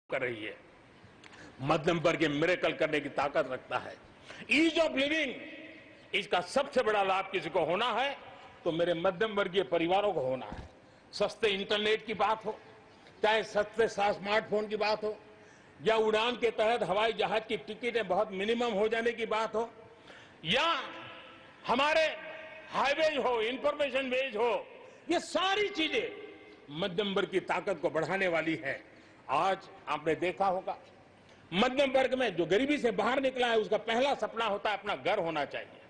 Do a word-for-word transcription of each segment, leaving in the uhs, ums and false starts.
कर रही है। मध्यम वर्ग के मिरेकल करने की ताकत रखता है। ईज ऑफ लिविंग, इसका सबसे बड़ा लाभ किसी को होना है तो मेरे मध्यम वर्गीय परिवारों को होना है। सस्ते इंटरनेट की बात हो, चाहे सस्ते स्मार्टफोन की बात हो, या उड़ान के तहत हवाई जहाज की टिकटें बहुत मिनिमम हो जाने की बात हो, या हमारे हाईवेज हो, इंफॉर्मेशन वेज हो, ये सारी चीजें मध्यम वर्ग की ताकत को बढ़ाने वाली है। आज आपने देखा होगा मध्यम वर्ग में जो गरीबी से बाहर निकला है उसका पहला सपना होता है अपना घर होना चाहिए।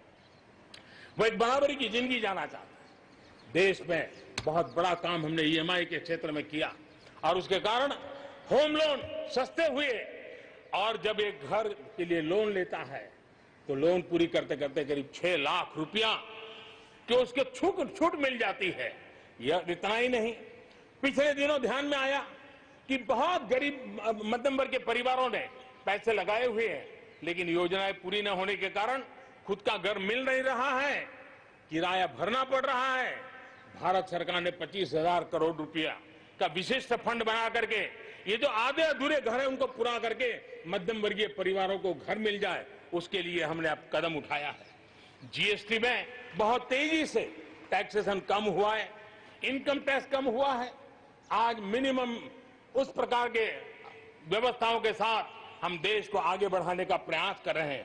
वो एक बराबरी की जिंदगी जाना चाहता है। देश में बहुत बड़ा काम हमने ईएमआई के क्षेत्र में किया और उसके कारण होम लोन सस्ते हुए। और जब एक घर के लिए लोन लेता है तो लोन पूरी करते करते करीब छह लाख रुपया कि उसके छूट छूट मिल जाती है। यह इतना ही नहीं, पिछले दिनों ध्यान में आया कि बहुत गरीब मध्यम वर्ग के परिवारों ने पैसे लगाए हुए हैं, लेकिन योजनाएं पूरी न होने के कारण खुद का घर मिल नहीं रहा है, किराया भरना पड़ रहा है। भारत सरकार ने पच्चीस हजार करोड़ रुपया का विशिष्ट फंड बना करके ये जो आधे अधूरे घर है उनको पूरा करके मध्यम वर्गीय परिवारों को घर मिल जाए, उसके लिए हमने अब कदम उठाया है। जीएसटी में बहुत तेजी से टैक्सेशन कम हुआ है, इनकम टैक्स कम हुआ है। आज मिनिमम उस प्रकार के व्यवस्थाओं के साथ हम देश को आगे बढ़ाने का प्रयास कर रहे हैं।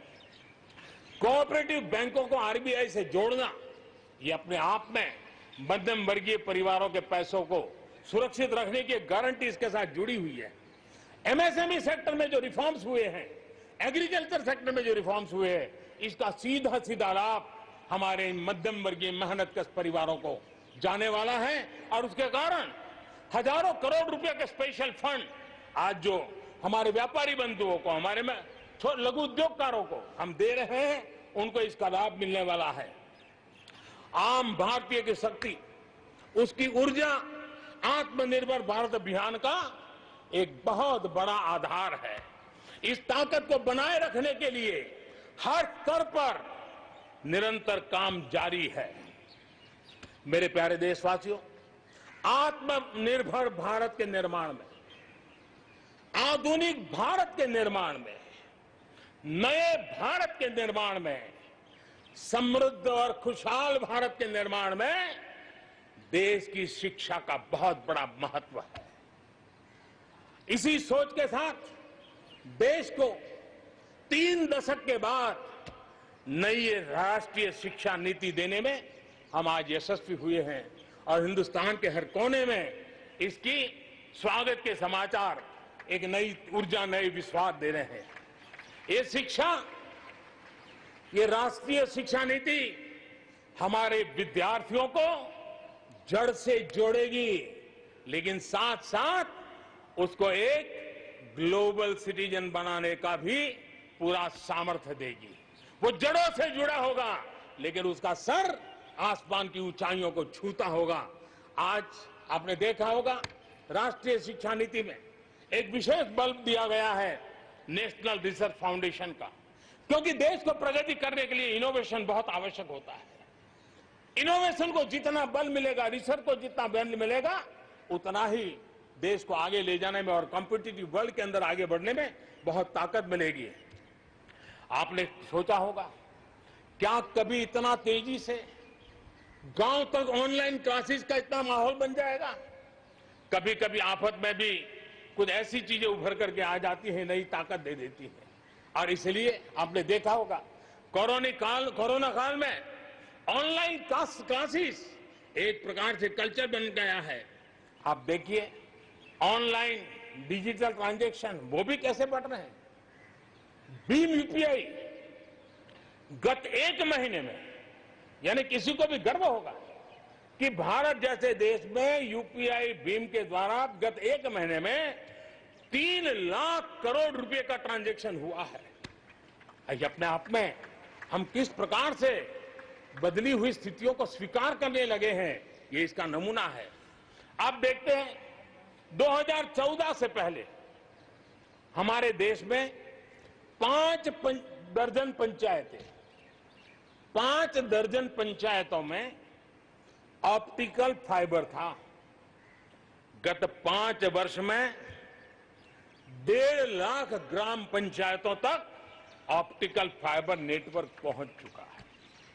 कोऑपरेटिव बैंकों को आरबीआई से जोड़ना, ये अपने आप में मध्यम वर्गीय परिवारों के पैसों को सुरक्षित रखने की गारंटी इसके साथ जुड़ी हुई है। एमएसएमई सेक्टर में जो रिफॉर्म्स हुए हैं, एग्रीकल्चर सेक्टर में जो रिफॉर्म्स हुए हैं, इसका सीधा सीधा लाभ हमारे मध्यम वर्गीय मेहनतकश परिवारों को जाने वाला है। और उसके कारण हजारों करोड़ रुपए के स्पेशल फंड आज जो हमारे व्यापारी बंधुओं को, हमारे में लघु उद्योगकारों को हम दे रहे हैं, उनको इसका लाभ मिलने वाला है। आम भारतीय की शक्ति, उसकी ऊर्जा आत्मनिर्भर भारत अभियान का एक बहुत बड़ा आधार है। इस ताकत को बनाए रखने के लिए हर स्तर पर निरंतर काम जारी है। मेरे प्यारे देशवासियों, आत्मनिर्भर भारत के निर्माण में, आधुनिक भारत के निर्माण में, नए भारत के निर्माण में, समृद्ध और खुशहाल भारत के निर्माण में देश की शिक्षा का बहुत बड़ा महत्व है। इसी सोच के साथ देश को तीन दशक के बाद नई राष्ट्रीय शिक्षा नीति देने में हम आज यशस्वी हुए हैं और हिंदुस्तान के हर कोने में इसकी स्वागत के समाचार एक नई ऊर्जा, नए विश्वास दे रहे हैं। ये शिक्षा, ये राष्ट्रीय शिक्षा नीति हमारे विद्यार्थियों को जड़ से जोड़ेगी, लेकिन साथ साथ उसको एक ग्लोबल सिटीजन बनाने का भी पूरा सामर्थ्य देगी। वो जड़ों से जुड़ा होगा, लेकिन उसका सर आसमान की ऊंचाइयों को छूता होगा। आज आपने देखा होगा राष्ट्रीय शिक्षा नीति में एक विशेष बल दिया गया है नेशनल रिसर्च फाउंडेशन का, क्योंकि देश को प्रगति करने के लिए इनोवेशन बहुत आवश्यक होता है। इनोवेशन को जितना बल मिलेगा, रिसर्च को जितना बल मिलेगा, उतना ही देश को आगे ले जाने में और कॉम्पिटिटिव वर्ल्ड के अंदर आगे बढ़ने में बहुत ताकत मिलेगी। आपने सोचा होगा क्या कभी इतना तेजी से गांव तक ऑनलाइन क्लासेस का इतना माहौल बन जाएगा? कभी कभी आफत में भी कुछ ऐसी चीजें उभर करके आ जाती है, नई ताकत दे देती है। और इसलिए आपने देखा होगा कोरोना काल कोरोना काल में ऑनलाइन क्लासेस एक प्रकार से कल्चर बन गया है। आप देखिए ऑनलाइन डिजिटल ट्रांजैक्शन वो भी कैसे बढ़ रहे हैं। भीम यूपीआई गत एक महीने में, यानी किसी को भी गर्व होगा कि भारत जैसे देश में यूपीआई भीम के द्वारा गत एक महीने में तीन लाख करोड़ रुपए का ट्रांजैक्शन हुआ है। अपने आप में हम किस प्रकार से बदली हुई स्थितियों को स्वीकार करने लगे हैं, ये इसका नमूना है। आप देखते हैं दो हज़ार चौदह से पहले हमारे देश में पांच दर्जन पंचायतें पांच दर्जन पंचायतों में ऑप्टिकल फाइबर था। गत पांच वर्ष में डेढ़ लाख ग्राम पंचायतों तक ऑप्टिकल फाइबर नेटवर्क पहुंच चुका है,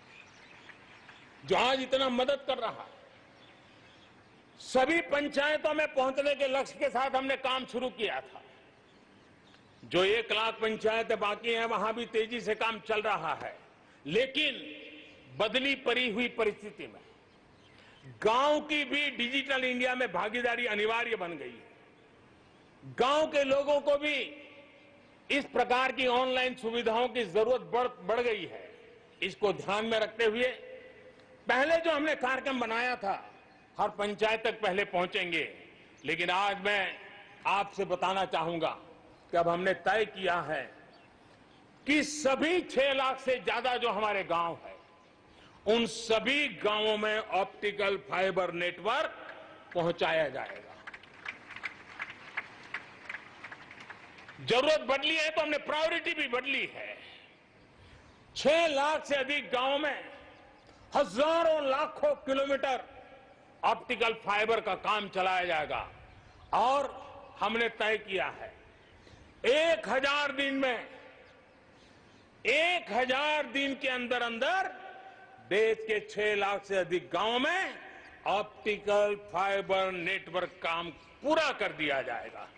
जो आज इतना मदद कर रहा है। सभी पंचायतों में पहुंचने के लक्ष्य के साथ हमने काम शुरू किया था। जो एक लाख पंचायतें बाकी हैं, वहां भी तेजी से काम चल रहा है, लेकिन बदली पड़ी हुई परिस्थिति में गांव की भी डिजिटल इंडिया में भागीदारी अनिवार्य बन गई है। गांव के लोगों को भी इस प्रकार की ऑनलाइन सुविधाओं की जरूरत बढ़ बढ़ गई है। इसको ध्यान में रखते हुए पहले जो हमने कार्यक्रम बनाया था, हर पंचायत तक पहले पहुंचेंगे, लेकिन आज मैं आपसे बताना चाहूंगा कि अब हमने तय किया है कि सभी छह लाख से ज्यादा जो हमारे गांव है, उन सभी गांवों में ऑप्टिकल फाइबर नेटवर्क पहुंचाया जाएगा। जरूरत बदली है तो हमने प्रायोरिटी भी बदली है। छह लाख से अधिक गांवों में हजारों लाखों किलोमीटर ऑप्टिकल फाइबर का काम चलाया जाएगा और हमने तय किया है एक हजार दिन में एक हजार दिन के अंदर अंदर देश के छह लाख से अधिक गांवों में ऑप्टिकल फाइबर नेटवर्क काम पूरा कर दिया जाएगा।